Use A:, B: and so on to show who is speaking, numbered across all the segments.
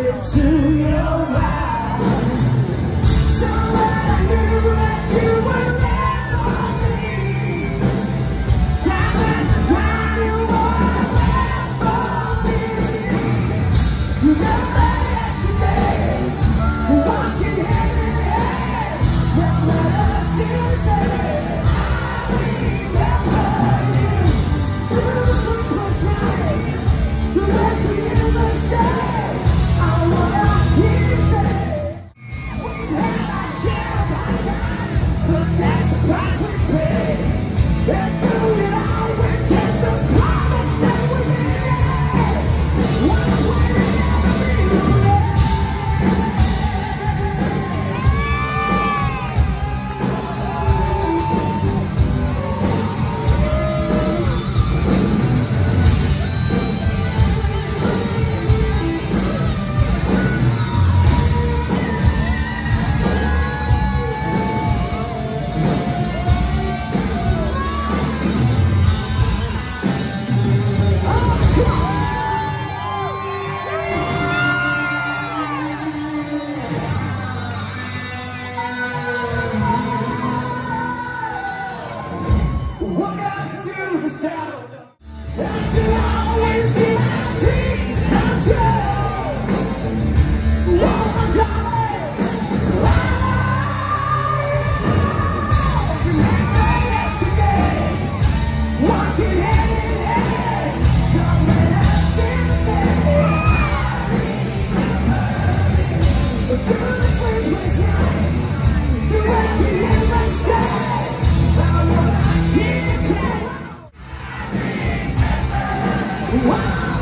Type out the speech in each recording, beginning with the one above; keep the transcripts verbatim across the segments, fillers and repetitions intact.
A: into your eyes. So I knew that you were there for me. Time after time you were there for me. Remember yesterday, walking hand in hand, from what us you said. I remember you through the sleepless night, directly in the sky. I wanna hear you say, we've had our share of our time, but that's the price we pay. And through it all, we kept the promise that we made. Once we're never be alone. Walk out to the south, that you'll always be my dream come true. Oh my darling, remember yesterday, walking hand in hand, coming up to say, through the sleepless night, through every endless day. I wanna hear you cry. Wow,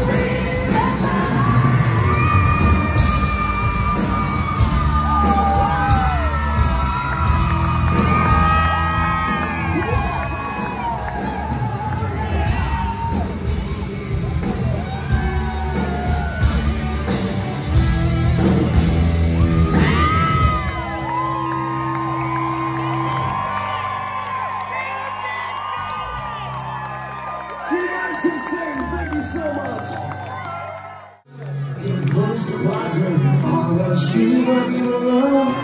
A: you guys can sing, thank you so much. Getting close to closet, all that she wants for love.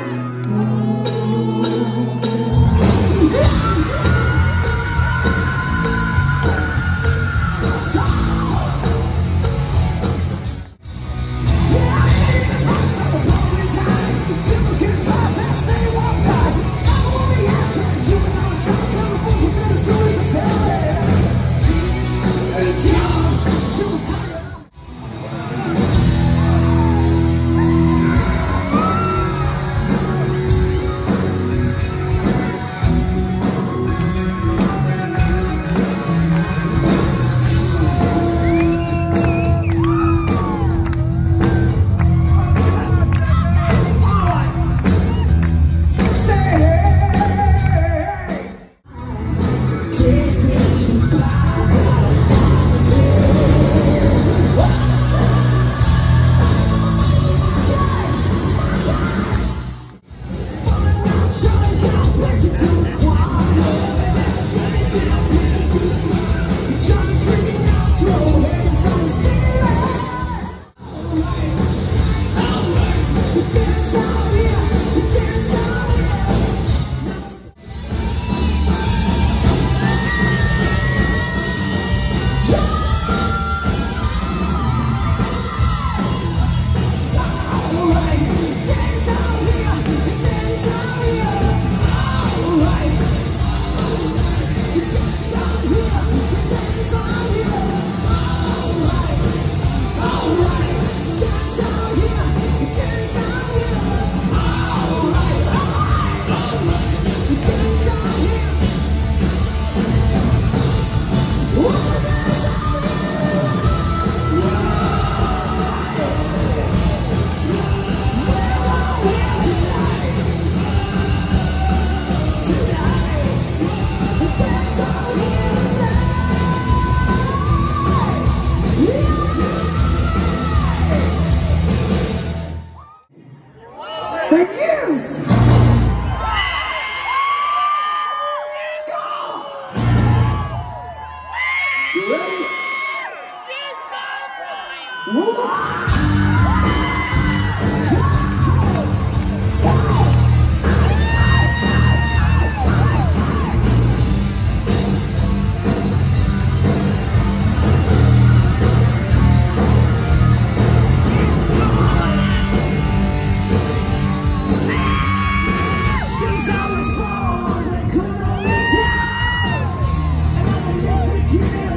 A: You ready? Whoa! Yeah.